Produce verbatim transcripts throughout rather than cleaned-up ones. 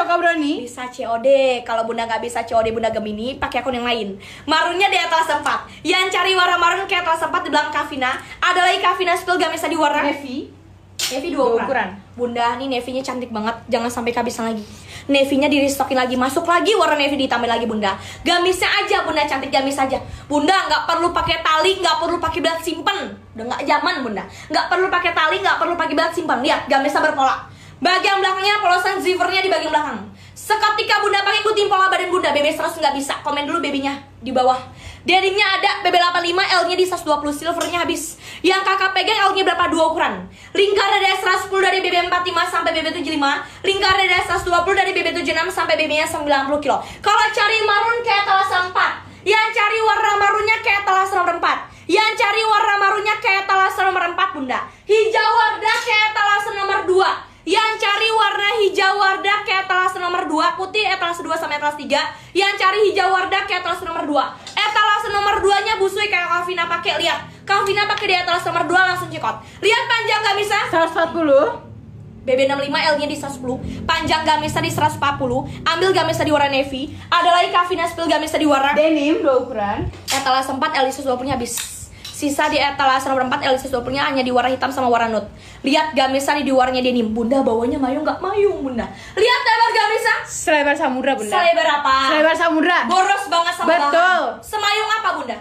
Choco Brownie bisa C O D. Kalau Bunda nggak bisa C O D Bunda Gemini, pakai akun yang lain. Marunnya di atas empat. Yang cari warna marun kayak atas empat di belakang Kavina. Ada lagi Kavina Spill Gamesa di warna Navy. Navy dua ukuran. ukuran. Bunda, nih Navy-nya cantik banget. Jangan sampai kehabisan lagi. Navy-nya di restockin lagi, masuk lagi warna navy ditambah lagi Bunda. Gamisnya aja Bunda, cantik gamis aja. Bunda nggak perlu pakai tali, nggak perlu pakai belat simpen. Udah nggak zaman Bunda. Nggak perlu pakai tali, nggak perlu pakai belat simpen. Lihat, gamisnya berpola. Bagian belakangnya polosan zippernya di bagian belakang. Seketika Bunda pakai ikutin pola badan Bunda. B B seratus nggak bisa. Komen dulu babynya di bawah. Denimnya ada B B delapan puluh lima, L-nya di seratus dua puluh, silvernya habis. Yang kakak pegang L-nya berapa? Dua ukuran. Lingkar dada seratus sepuluh dari B B empat puluh lima sampai B B tujuh puluh lima. Lingkar dada seratus dua puluh dari B B tujuh puluh enam sampai B B-nya sembilan puluh kilo. Kalau cari marun kayak etalase empat. Yang cari warna marunnya kayak etalase nomor empat. Yang cari warna marunnya kayak etalase nomor empat Bunda. Hijau wardah kayak etalase nomor dua. Yang cari warna hijau wardah kayak etalase nomor dua, putih etalase dua sama etalase tiga. Yang cari hijau wardah kayak etalase nomor dua. Etalase nomor dua nya busui kayak Kavina pakai, lihat. Kavina pakai di etalase nomor dua langsung cekot. Lihat panjang gamisa seratus empat puluh. B B enam puluh lima, L-nya di seratus sepuluh. Panjang gamisa di seratus empat puluh. Ambil gamisa di warna navy. Ada lagi Kavina Spill gamisa di warna denim dua ukuran. Etalase empat, L di seratus dua puluh nya habis. Sisa di etalase nomor empat, L seratus dua puluh nya hanya di warna hitam sama warna nude. Lihat gamisa di warnanya denim. Bunda bawahnya mayung nggak mayung Bunda. Lihat lebar gamisa. Selebar samudra Bunda. Selebar apa? Selebar samudra. Boros banget sama Betul. bahan. Semayung apa Bunda?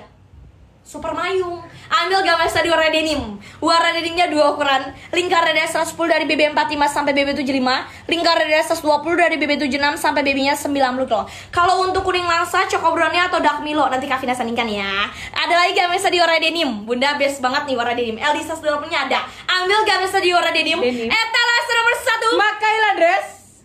Super mayung. Ambil gamisa di warna denim. Warna denimnya dua ukuran. Lingkar dada seratus sepuluh dari B B empat puluh lima sampai B B tujuh puluh lima. Lingkar dada seratus dua puluh dari B B tujuh puluh enam sampai B B-nya sembilan puluh kilo. Kalau untuk kuning langsa, Choco Brownie atau Dark Milo, nanti Kavina sandingkan ya. Ada lagi gamisa di warna denim. Bunda best banget nih warna denim. L di seratus dua puluh nya ada. Ambil gamisa di warna denim. Denim. Etalase nomor satu. Makaila dress.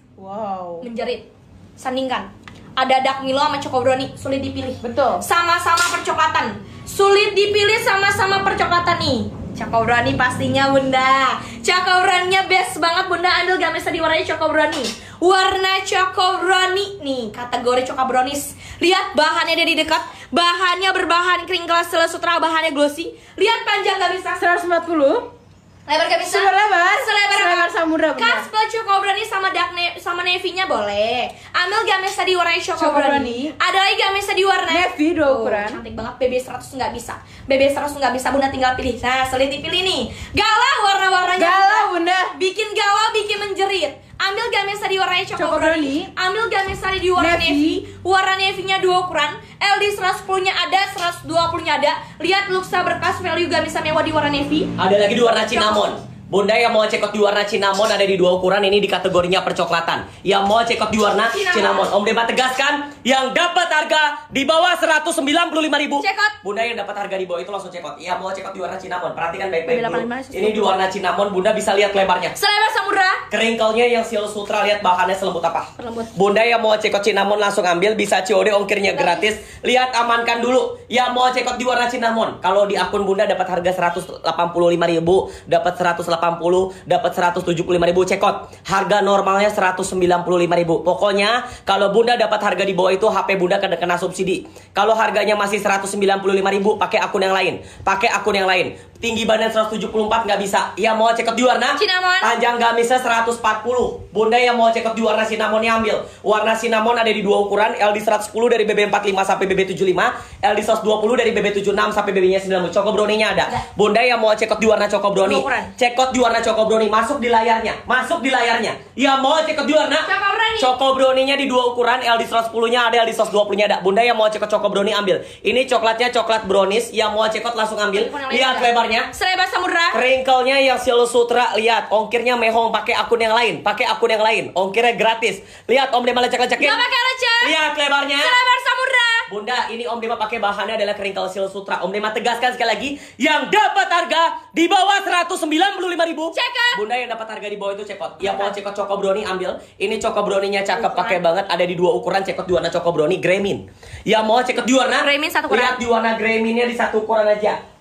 Wow. Menjerit. Sandingkan. Ada Dark Milo sama Choco Brownie, sulit dipilih. Betul. Sama-sama percoklatan. Sulit dipilih, sama-sama percoklatan nih. Choco Brownie pastinya Bunda. Choco Brownie-nya best banget Bunda. Ambil gamisa di warnanya Choco Brownie. Warna Choco Brownie nih, kategori Choco Brownies. Lihat bahannya dari dekat. Bahannya berbahan crinkle Selasutra, bahannya glossy. Lihat panjang gamisa seratus empat puluh. Lebar gamisa. Selebar. Selebar Selebar apa? samudra Bunda. Kaspa Choco Brownie sama dark ne sama navy-nya boleh. Ambil gamisa di warna Choco, Choco Brownie. Brownie. Ada lagi gamisa di warna navy dua Oh, ukuran. cantik banget. B B seratus nggak bisa. B B seratus nggak bisa Bunda, tinggal pilih. Nah, sulit dipilih nih. Galau warna-warnanya. Galau Bunda. Bikin galau, bikin menjerit. Ambil gamisa di warna Choco, Choco Brownie. Brownie. Ambil gamisa di warna Navy. navy. Warna navy-nya dua ukuran. L di seratus sepuluh nya ada, seratus dua puluh nya ada. Lihat luxa berkas value gamisa mewah di warna navy. Ada lagi di warna cinnamon. Bunda yang mau cekot di warna cinnamon ada di dua ukuran, ini di kategorinya percoklatan. Yang mau cekot di warna cinnamon, Om Dema tegaskan yang dapat harga di bawah seratus sembilan puluh lima ribu. Cekot. Bunda yang dapat harga di bawah itu langsung cekot. Yang mau cekot di warna cinnamon, perhatikan baik-baik delapan puluh dulu. lima, Ini di warna cinnamon, Bunda bisa lihat lebarnya. Selebar samudra. Keringkelnya yang seal sutra, lihat bahannya selembut apa. Lembut. Bunda yang mau cekot cinnamon langsung ambil, bisa C O D, ongkirnya gratis. Lihat, amankan dulu. Yang mau cekot di warna cinnamon, kalau di akun Bunda dapat harga seratus delapan puluh lima ribu, dapat seratus delapan puluh, dapat seratus tujuh puluh lima ribu, cekot. Harga normalnya seratus sembilan puluh lima ribu. Pokoknya kalau Bunda dapat harga di bawah itu, H P Bunda kena, kena subsidi. Kalau harganya masih seratus sembilan puluh lima ribu, pakai akun yang lain. Pakai akun yang lain. Tinggi badan seratus tujuh puluh empat nggak bisa. Yang mau cekot di warna cinnamon. Panjang gamisnya seratus empat puluh. Bunda yang mau cekot di warna cinnamonnya ambil. Warna cinnamon ada di dua ukuran, L di seratus sepuluh dari B B empat puluh lima sampai B B tujuh puluh lima, L di seratus dua puluh dari B B tujuh puluh enam sampai B B-nya sembilan puluh. Choco Brownie-nya ada. Bunda yang mau cekot di warna Choco Brownie, cekot di warna Choco Brownie, masuk di layarnya, masuk di layarnya. Yang mau cekot di warna Choco Brownie. Choco Brownie-nya di dua ukuran, L di seratus sepuluh-nya ada, L di seratus dua puluh-nya ada. Bunda yang mau cekot Choco Brownie ambil. Ini coklatnya coklat brownies, yang mau cekot langsung ambil. Lihat lebarnya. Selebar samudra. Kringkelnya yang seal sutra, lihat. Ongkirnya mehong, pakai akun yang lain, pakai akun yang lain. Ongkirnya gratis. Lihat Om Dema lecek-lecekin. Gak pakai lecek. Lihat lebarnya. Selebar samudra. Bunda, ini Om Dema pakai bahannya adalah kringkel seal sutra. Om Dema tegaskan sekali lagi, yang dapat harga di bawah seratus sembilan puluh lima ribu. Cekot. Bunda yang dapat harga di bawah itu cekot. Yang mau cekot Choco Brownie ambil. Ini Choco Brownie-nya cakep, pakai banget. Ada di dua ukuran, cekot di warna Choco Brownie Gremin. Yang mau cekot di warna Gremin satu ukuran. Lihat di warna Greminnya di satu ukuran aja.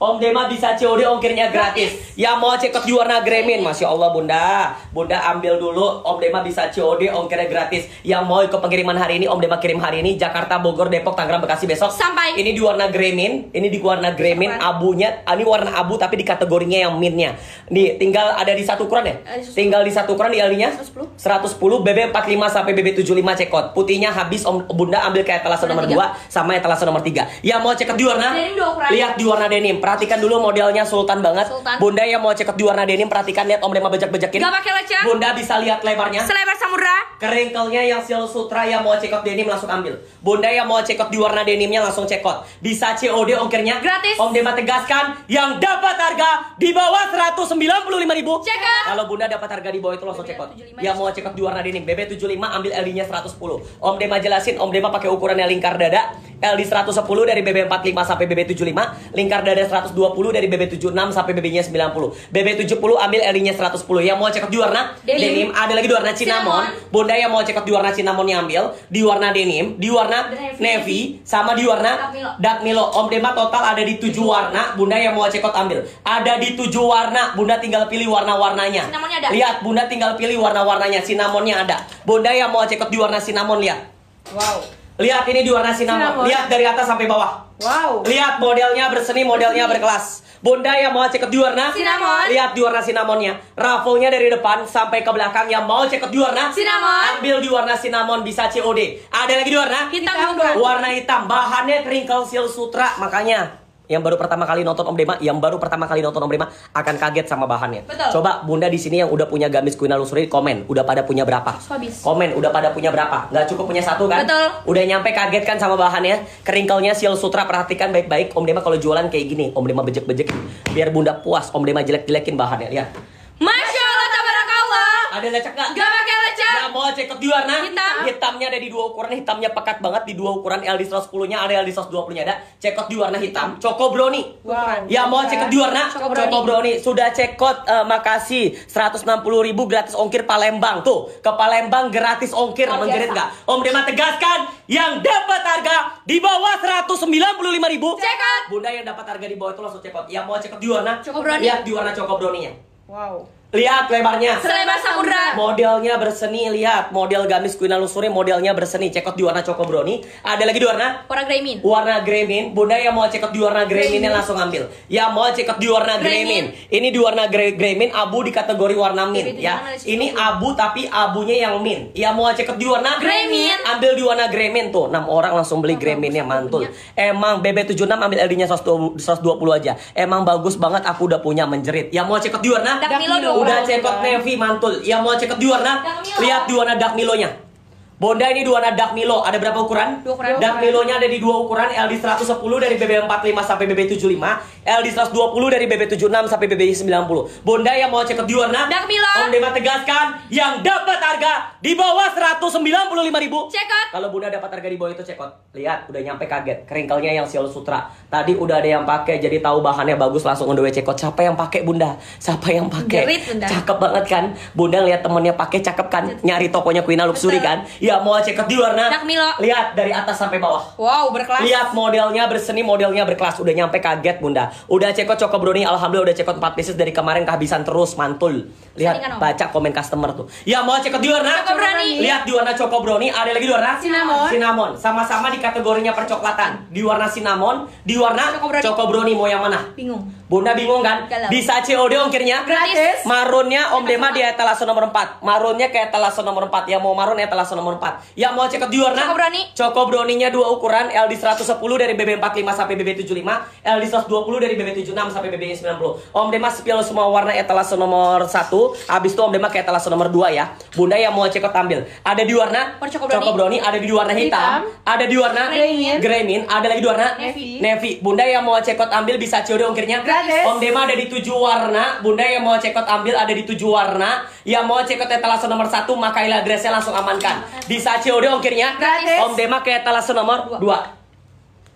Om Dema bisa C O D ongkirnya gratis. Yang mau cekot di warna Gremin, Masya Allah Bunda. Bunda ambil dulu, Om Dema bisa C O D ongkirnya gratis. Yang mau ikut pengiriman hari ini, Om Dema kirim hari ini. Jakarta, Bogor, Depok, Tangerang, Bekasi besok. Sampai. Ini di warna Gremin, ini di warna Gremin, abunya, ini warna abu tapi di kategorinya yang mintnya. Nih, tinggal ada di satu ukuran ya? Tinggal di satu ukuran di L-nya seratus sepuluh, B B empat puluh lima sampai B B tujuh puluh lima cekot. Putihnya habis, Om Bunda ambil ke etalase nomor dua sama etalase nomor tiga. Yang mau cekot di warna, lihat di warna denim. Perhatikan dulu modelnya sultan banget. Sultan. Bunda yang mau cekot di warna denim, perhatikan, lihat Om Dema bejek-bejekin. Gak pakai lecet. Bunda bisa lihat lebarnya. Selebar samudra. Keringkelnya yang seal sutra, yang mau cekot denim langsung ambil. Bunda yang mau cekot di warna denimnya langsung cekot. Bisa C O D ongkirnya gratis. Om Dema tegaskan, yang dapat harga di bawah seratus sembilan puluh lima ribu. Cekot. Kalau Bunda dapat harga di bawah itu langsung cekot. Yang mau cekot di warna denim B B tujuh puluh lima ambil L D-nya seratus sepuluh. Om Dema jelasin, Om Dema pakai ukurannya lingkar dada. L D seratus sepuluh dari B B empat puluh lima sampai B B tujuh puluh lima, lingkar dada seratus dua puluh dari B B tujuh puluh enam sampai B B-nya sembilan puluh. B B tujuh puluh ambil L D-nya seratus sepuluh. Yang mau cekot di warna denim, denim. Ada lagi di warna cinnamon. Bunda yang mau cekot di warna cinnamonnya ambil di warna denim, di warna navy, navy sama di warna dark Milo. Om Dema total ada di tujuh warna. Bunda yang mau cekot ambil ada di tujuh warna. Bunda tinggal pilih warna-warnanya. Lihat, Bunda tinggal pilih warna-warnanya. Cinnamonnya ada. Bunda yang mau cekot di warna cinnamon, lihat. Wow. Lihat ini di warna cinnamon. Cinnamon. Lihat dari atas sampai bawah. Wow. Lihat modelnya berseni, modelnya berkelas. Bunda yang mau cekot di warna cinnamon. Lihat di warna cinnamon-nya. Raffle-nya dari depan sampai ke belakang. Yang mau cekot di warna cinnamon, ambil di warna cinnamon, bisa C O D. Ada lagi di warna hitam, hitam. Warna hitam. Bahannya crinkle seal sutra. Makanya yang baru pertama kali nonton Om Dema, yang baru pertama kali nonton Om Dema akan kaget sama bahannya. Betul. Coba Bunda di sini yang udah punya gamis Queen Luxury komen, udah pada punya berapa? Habis. Komen, udah pada punya berapa? Nggak cukup punya satu kan? Betul. Udah nyampe kaget kan sama bahannya? Keringkelnya seal sutra, perhatikan baik-baik. Om Dema kalau jualan kayak gini, Om Dema bejek-bejek biar Bunda puas. Om Dema jelek-jelekin bahannya, lihat. Masya Allah, tabarakallah. Ada lecek nggak? Gak pakai lecet. Yang mau cekot di warna hitam. Hitamnya ada di dua ukuran, hitamnya pekat banget di dua ukuran. L D seratus sepuluh-nya ada, L D seratus dua puluh-nya ada. Cekot di warna hitam. Choco Brownie. Wow. Yang mau cekot di warna Choco Choco Brownie. Brownie. Sudah cekot, uh, makasih. seratus enam puluh ribu gratis ongkir Palembang. Tuh, ke Palembang gratis ongkir. Oh, Menjerit biasa. nggak? Om Dema tegaskan, yang dapat harga di bawah seratus sembilan puluh lima ribu. Cekot. Bunda yang dapat harga di bawah itu langsung cekot. Yang mau cekot di warna Choco Brownie. lihat di warna Choco Brownie-nya. Wow. Lihat lebarnya. Selebar samudra. Modelnya berseni, lihat. Model gamis Queen Luxury modelnya berseni. Cekot di warna Choco Brownie. Ada lagi di warna Warna Gremin. warna Gremin. Bunda yang mau cekot di warna Greminnya langsung ambil. Yang mau cekot di warna Gremin. Ini di warna Gre Gremin, abu di kategori warna mint ya. Ini abu tapi abunya yang mint. Yang mau cekot di warna Gremin. ambil di warna Gremin tuh. enam orang langsung beli Greminnya, mantul. Emang B B tujuh puluh enam ambil L D-nya seratus dua puluh aja. Emang bagus banget, aku udah punya, menjerit. Yang mau cekot di warna Dark Milo dong. udah cekot navy, mantul. Yang mau cekot di warna Dark Milo. lihat di warna dark Milonya. Bunda ini di warna dark Milo. Ada berapa ukuran? Dua ukuran. Dark Milonya ada di dua ukuran. L D seratus sepuluh dari B B empat puluh lima sampai B B tujuh puluh lima. L D seratus dua puluh dari B B tujuh puluh enam sampai B B sembilan puluh. Bunda yang mau cekot di warna Dark Milo. Om Dema tegaskan, yang dapat harga di bawah seratus sembilan puluh lima ribu. Cekot. Kalau Bunda dapat harga di bawah itu cekot. Lihat, udah nyampe kaget. Keringkelnya yang seal sutra. Tadi udah ada yang pakai, jadi tahu bahannya bagus, langsung on the way cekot. Siapa yang pakai Bunda? Siapa yang pakai? Gerit, Bunda. Cakep banget kan? Bunda lihat temennya pakai, cakep kan? Nyari tokonya Queen Luxury Betul. kan? Ya mau cekot di warna Dark Milo. lihat dari atas sampai bawah. Wow, berkelas. Lihat modelnya berseni, modelnya berkelas. Udah nyampe kaget Bunda. Udah cekot Choco Brownie, alhamdulillah udah cekot empat pieces dari kemarin, kehabisan terus, mantul. Lihat, Sandingan, Om. baca komen customer tuh. Ya mau cekot di warna Choco Brownie. lihat di warna Choco Brownie, ada lagi di warna Cinnamon. Cinnamon. Sama-sama di kategorinya percoklatan. Di warna cinnamon, di warna Choco Brownie. Choco Brownie. Mau yang mana? Bingung. Bunda bingung kan? Galau. Bisa C O D ongkirnya Gratis. Marunnya Om Dema di etalase nomor empat. Marunnya ke etalase nomor empat. Yang mau marun etalase nomor empat. Yang mau cekot di warna Choco Brownie. Choco Brownie-nya dua ukuran, L D seratus sepuluh dari B B empat puluh lima sampai B B tujuh puluh lima, L D seratus dua puluh dari B B tujuh puluh enam sampai B B sembilan puluh. Om Dema spill semua warna etalase nomor satu. Habis itu Om Dema ke etalase nomor dua ya. Bunda yang mau cekot ambil. Ada di warna Warna Choco Brownie. Choco Brownie, ada di warna hitam, Hitam. ada di warna Gremin. Gremin, ada lagi di warna Navy. Navy. Bunda yang mau cekot ambil bisa C O D ongkirnya Gratis. Om Dema ada di tujuh warna. Bunda yang mau cekot ambil ada di tujuh warna. Yang mau cekot etalase nomor satu, maka email address-nya langsung amankan. Bisa C O D ongkirnya Gratis. Om Dema ke etalase nomor dua.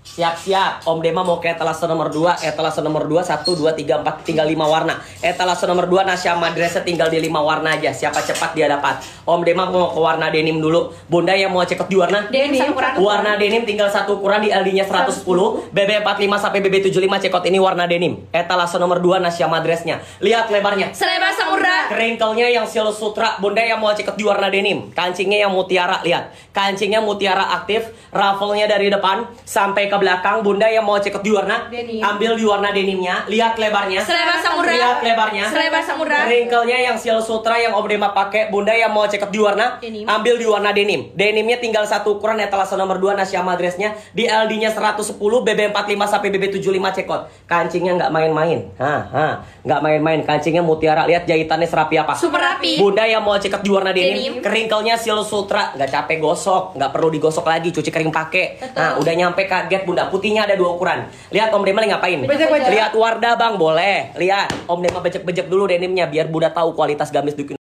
Siap-siap, Om Dema mau ke etalase nomor dua. Etalase nomor dua, satu, dua, tiga, empat, tinggal lima warna. Etalase nomor dua, Nasya Madresa tinggal di lima warna aja. Siapa cepat dia dapat. Om Dema mau ke warna denim dulu. Bunda yang mau cek di warna? Denim satu ukuran. Warna denim tinggal satu ukuran, di L D-nya seratus sepuluh. B B empat puluh lima sampai B B tujuh puluh lima cekot ini warna denim. Etalase nomor dua, Nasya Madresnya. Lihat lebarnya. Selebar samudra. Kringkelnya yang seal sutra. Bunda yang mau ceket di warna denim. Kancingnya yang mutiara, lihat. Kancingnya mutiara aktif. Raffle-nya dari depan sampai ke belakang. Bunda yang mau ceket di warna Denim. ambil di warna denimnya. Lihat lebarnya. Selebar samudra. Lihat lebarnya. Selebar samudra. Kringkelnya yang seal sutra yang Om Dema pakai. Bunda yang mau ceket di warna Denim. ambil di warna denim. Denimnya tinggal satu ukuran, etalase nomor dua, Nasya Madresnya. Di L D-nya seratus sepuluh, B B empat puluh lima sampai B B tujuh puluh lima cekot. Kancingnya nggak main-main. Hah, hah. Nggak main-main. Kancingnya mutiara. Lihat jahitannya serapi apa. Super rapi. Bunda yang mau ceket di warna denim, Denim. keringkelnya seal sutra, nggak capek gosok, nggak perlu digosok lagi, cuci kering pakai. Betul. Nah, udah nyampe kaget Bunda. Putihnya ada dua ukuran. Lihat Om Dema lagi ngapain? Bejek-bejek. Lihat Wardah Bang, boleh. Lihat Om Dema bejek-bejek dulu denimnya biar Bunda tahu kualitas gamis dukin.